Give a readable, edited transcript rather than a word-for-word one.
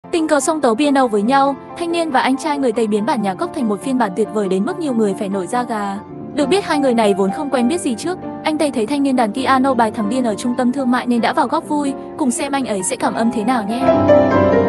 Tình cờ song tấu piano với nhau, thanh niên và anh trai người Tây biến bản nhạc gốc thành một phiên bản tuyệt vời đến mức nhiều người phải nổi da gà. Được biết hai người này vốn không quen biết gì trước, anh Tây thấy thanh niên đàn piano bài Thằng Điên ở trung tâm thương mại nên đã vào góp vui, cùng xem anh ấy sẽ cảm âm thế nào nhé.